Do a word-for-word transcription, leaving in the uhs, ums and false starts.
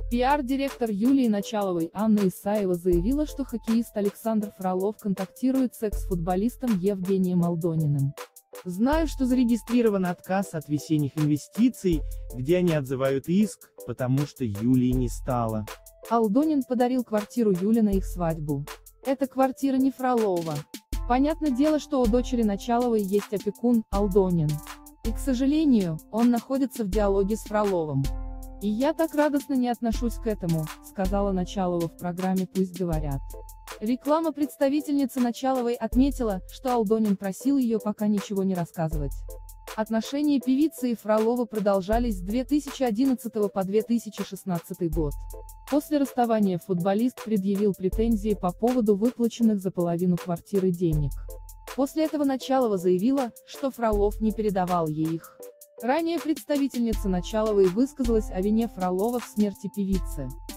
Пиар-директор Юлии Началовой Анна Исаева заявила, что хоккеист Александр Фролов контактирует с экс-футболистом Евгением Алдониным. Знаю, что зарегистрирован отказ от весенних инвестиций, где они отзывают иск, потому что Юлии не стало. Алдонин подарил квартиру Юле на их свадьбу. Это квартира не Фролова. Понятное дело, что у дочери Началовой есть опекун, Алдонин. И, к сожалению, он находится в диалоге с Фроловым. И я так радостно не отношусь к этому, сказала Началова в программе «Пусть говорят». Реклама представительницы Началовой отметила, что Алдонин просил ее пока ничего не рассказывать. Отношения певицы и Фролова продолжались с две тысячи одиннадцатого по две тысячи шестнадцатый год. После расставания футболист предъявил претензии по поводу выплаченных за половину квартиры денег. После этого Началова заявила, что Фролов не передавал ей их. Ранее представительница Началовой высказалась о вине Фролова в смерти певицы.